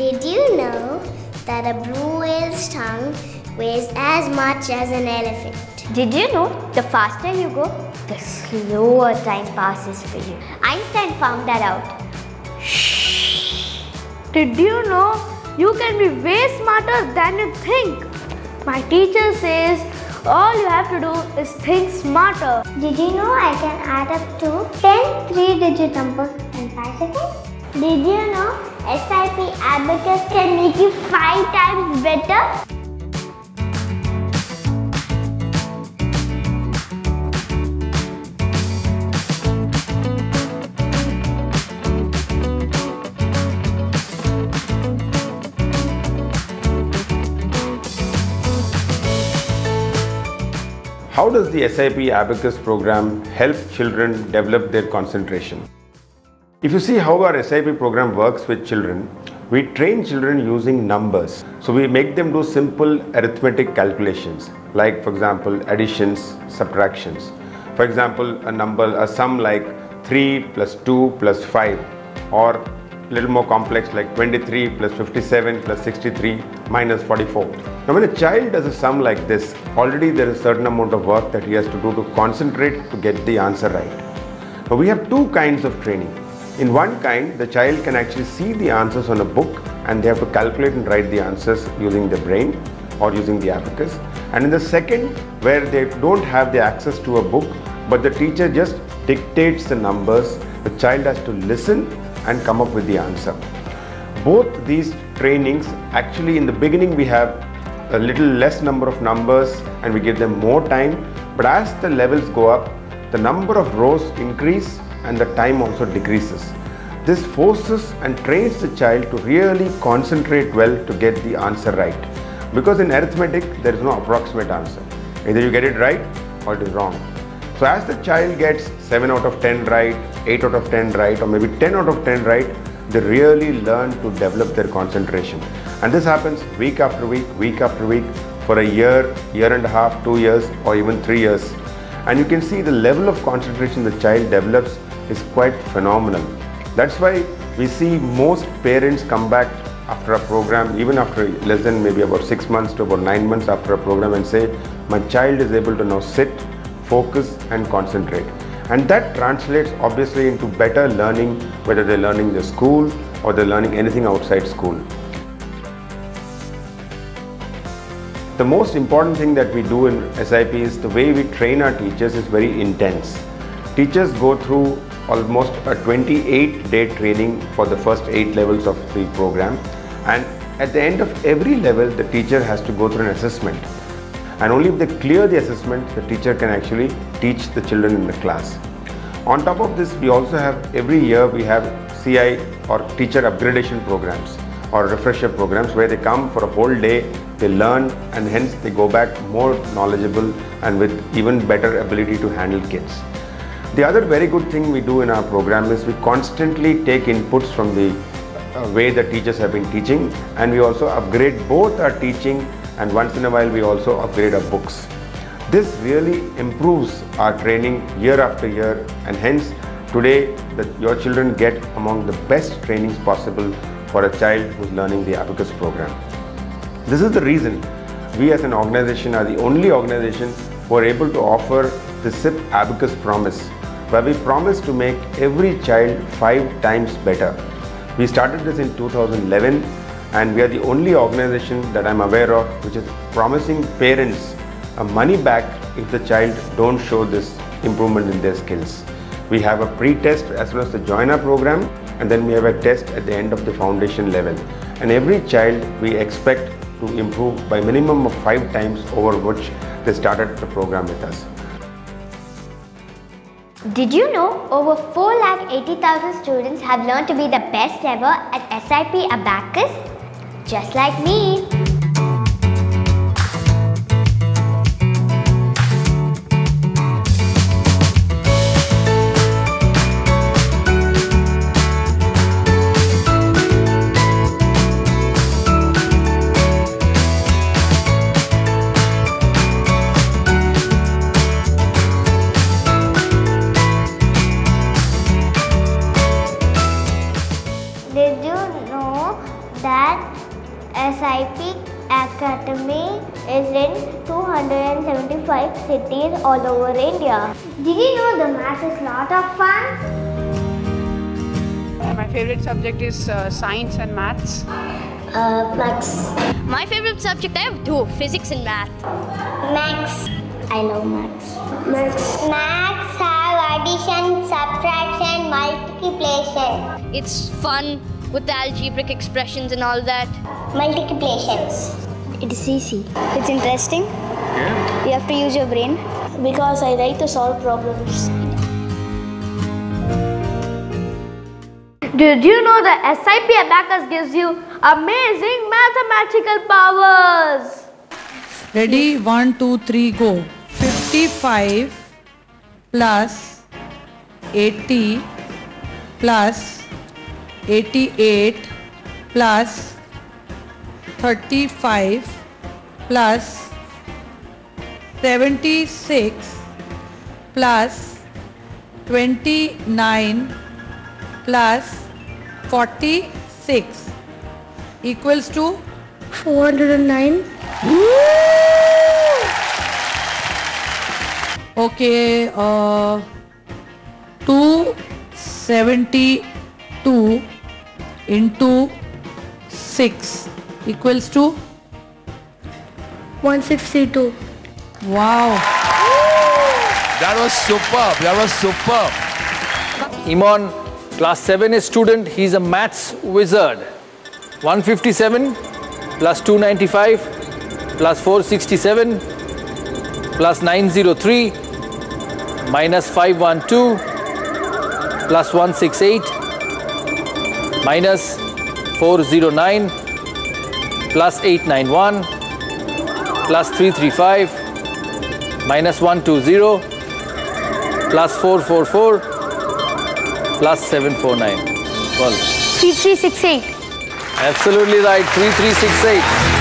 Did you know that a blue whale's tongue weighs as much as an elephant? Did you know the faster you go, the slower time passes for you? Einstein found that out. Shh! Did you know you can be way smarter than you think? My teacher says all you have to do is think smarter. Did you know I can add up to 10 3-digit numbers in 5 seconds? Did you know SIP Abacus can make you 5 times better? How does the SIP Abacus program help children develop their concentration? If you see how our SIP program works with children, we train children using numbers. So we make them do simple arithmetic calculations, like for example additions, subtractions. For example, a sum like 3 plus 2 plus 5, or a little more complex like 23 plus 57 plus 63 minus 44. Now when a child does a sum like this, already there is a certain amount of work that he has to do to concentrate to get the answer right. Now we have two kinds of training. In one kind, the child can actually see the answers on a book and they have to calculate and write the answers using the brain or using the abacus. And in the second, where they don't have the access to a book, but the teacher just dictates the numbers, the child has to listen and come up with the answer. Both these trainings, actually in the beginning we have a little less number of numbers and we give them more time, but as the levels go up, the number of rows increase and the time also decreases. This forces and trains the child to really concentrate well to get the answer right. Because in arithmetic, there is no approximate answer. Either you get it right or it is wrong. So as the child gets 7 out of 10 right, 8 out of 10 right, or maybe 10 out of 10 right, they really learn to develop their concentration. And this happens week after week for a year, year and a half, 2 years, or even 3 years. And you can see the level of concentration the child develops is quite phenomenal. That's why we see most parents come back after a program, even after less than maybe about 6 months to about 9 months after a program, and say, my child is able to now sit, focus and concentrate. And that translates obviously into better learning, whether they're learning the school or they're learning anything outside school. The most important thing that we do in SIP is the way we train our teachers is very intense. Teachers go through almost a 28-day training for the first 8 levels of the program, and at the end of every level the teacher has to go through an assessment, and only if they clear the assessment the teacher can actually teach the children in the class. On top of this, we also have every year we have CI or teacher upgradation programs or refresher programs where they come for a whole day, they learn, and hence they go back more knowledgeable and with even better ability to handle kids. The other very good thing we do in our program is we constantly take inputs from the way the teachers have been teaching, and we also upgrade both our teaching, and once in a while we also upgrade our books. This really improves our training year after year, and hence today your children get among the best trainings possible for a child who is learning the Abacus program. This is the reason we as an organization are the only organization who are able to offer the SIP Abacus Promise, where we promise to make every child 5 times better. We started this in 2011, and we are the only organization that I'm aware of which is promising parents a money back if the child don't show this improvement in their skills. We have a pre-test as well as the joiner program, and then we have a test at the end of the foundation level. And every child we expect to improve by minimum of 5 times over which they started the program with us. Did you know over 4,80,000 students have learned to be the best ever at SIP Abacus? Just like me. Did you know that Academy is in 275 cities all over India. Did you know the math is a lot of fun? My favorite subject is science and maths. Maths. My favorite subject, I have two, physics and math. Maths. I love maths. Maths have addition, subtraction, multiplication. It's fun with the algebraic expressions and all that. Multiplications. It is easy. It's interesting. Yeah. You have to use your brain. Because I like to solve problems. Did you know the SIP Abacus gives you amazing mathematical powers? Ready? 1, 2, 3, go. 55 plus 80 plus 88 plus 35 plus 76 plus 29 plus 46 equals to 409. Okay, 272 into 6 equals to 162. Wow. That was superb. That was superb. Iman, class 7 student, he's a maths wizard. 157 plus 295 plus 467 plus 903 minus 512 plus 168 minus 409 plus 891 plus 335 minus 120 plus 444 plus 749. Well, 3368. Absolutely right, 3368.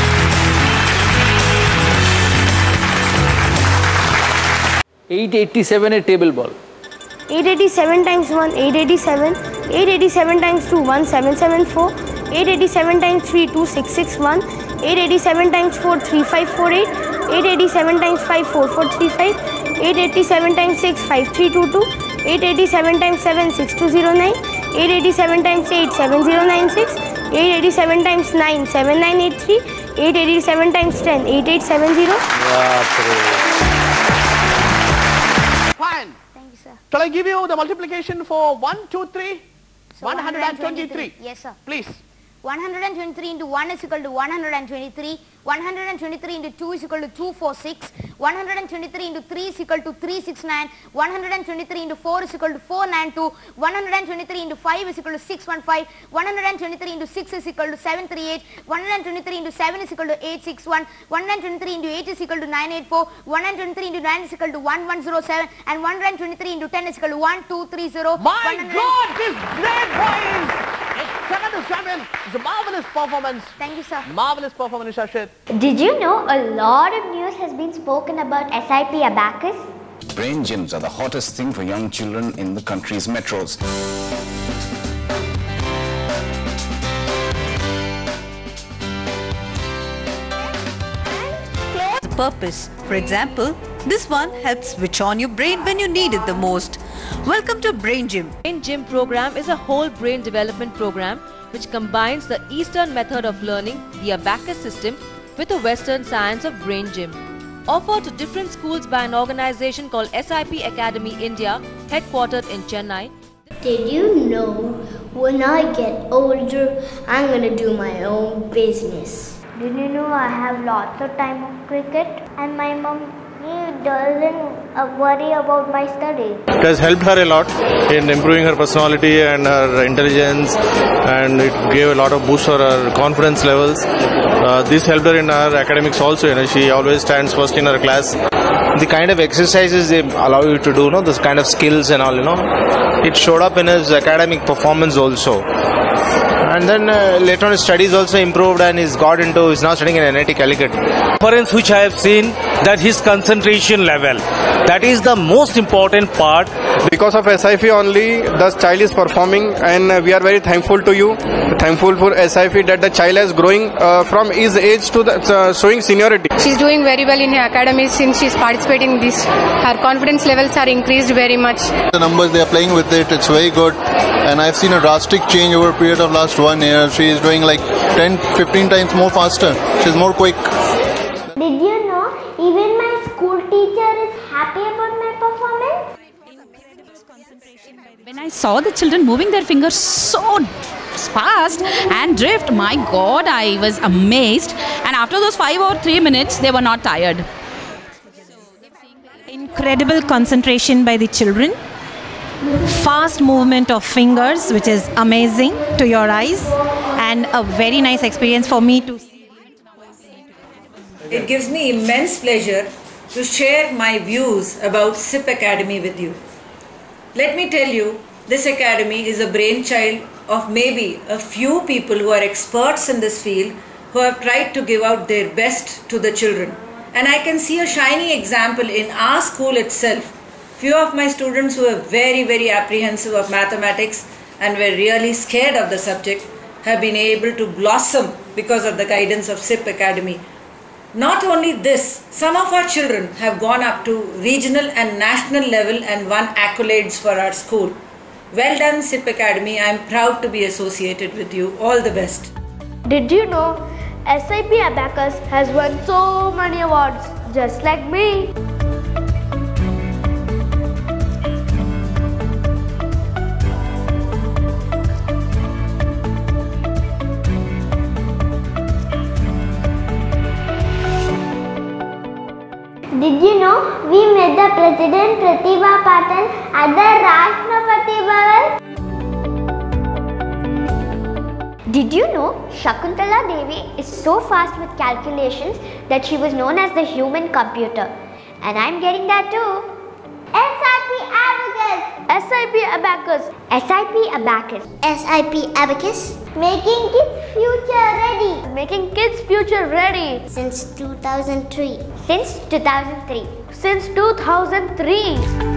887 a table ball. 887 times 1, 887. 887 times 2, 1774. 887 times 3, 2661. 887 times 4, 3548. 887 times 5, 4435. 887 times 6, 5322. 887 times 7, 6209. 887 times 8, 7096. 887 times 9, 7983. 887 times 10, 8870. Fine. Thank you, sir. Shall I give you the multiplication for 1, 2, 3? So 123. Yes, sir. Please. 123 into 1 is equal to 123. 123 into 2 is equal to 246. 123 into 3 is equal to 369. 123 into 4 is equal to 492. 123 into 5 is equal to 615. 123 into 6 is equal to 738. 123 into 7 is equal to 861. 123 into 8 is equal to 984. 123 into 9 is equal to 1107. And 123 into 10 is equal to 1230. My God, this great boys! 7 to 7. It's a marvelous performance. Thank you, sir. Marvelous performance, Shashit. Did you know a lot of news has been spoken about SIP Abacus? Brain gyms are the hottest thing for young children in the country's metros. Purpose. For example, this one helps switch on your brain when you need it the most. Welcome to Brain Gym. Brain Gym program is a whole brain development program which combines the Eastern method of learning, the Abacus system, with the Western science of Brain Gym. Offered to different schools by an organization called SIP Academy India, headquartered in Chennai. Did you know when I get older, I'm gonna do my own business? Did you know I have lots of time of cricket? And my mom doesn't worry about my studies. It has helped her a lot in improving her personality and her intelligence, and it gave a lot of boost for her confidence levels. This helped her in her academics also. She always stands first in her class. The kind of exercises they allow you to do, this kind of skills and all, it showed up in his academic performance also. And then later on his studies also improved, and he's now studying in NIT Calicut. The difference which I have seen that his concentration level. That is the most important part. Because of SIP only, the child is performing, and we are very thankful to you. Thankful for SIP that the child is growing from his age to the showing seniority. She's doing very well in her academy since she's participating in this. Her confidence levels are increased very much. The numbers they are playing with it's very good, and I've seen a drastic change over a period of last 1 year. She is doing like 10-15 times more faster. She's more quick. Did you know even my school teacher is happy about my performance? When I saw the children moving their fingers so fast and drift, my God, I was amazed. And after those 5 or 3 minutes, they were not tired. Incredible concentration by the children. Fast movement of fingers, which is amazing to your eyes, and a very nice experience for me to see. It gives me immense pleasure to share my views about SIP Academy with you. Let me tell you, this academy is a brainchild of maybe a few people who are experts in this field, who have tried to give out their best to the children. And I can see a shining example in our school itself. Few of my students who were very apprehensive of mathematics and were really scared of the subject have been able to blossom because of the guidance of SIP Academy. Not only this, some of our children have gone up to regional and national level and won accolades for our school. Well done, SIP Academy. I am proud to be associated with you. All the best. Did you know SIP Abacus has won so many awards just like me? Did you know we met the President Pratibha Patil at the Rashtrapati Bhavan? Did you know Shakuntala Devi is so fast with calculations that she was known as the human computer? And I'm getting that too. SIP Abacus! SIP Abacus! SIP Abacus. SIP Abacus. Making kids future ready. Making kids future ready. Since 2003. Since 2003. Since 2003.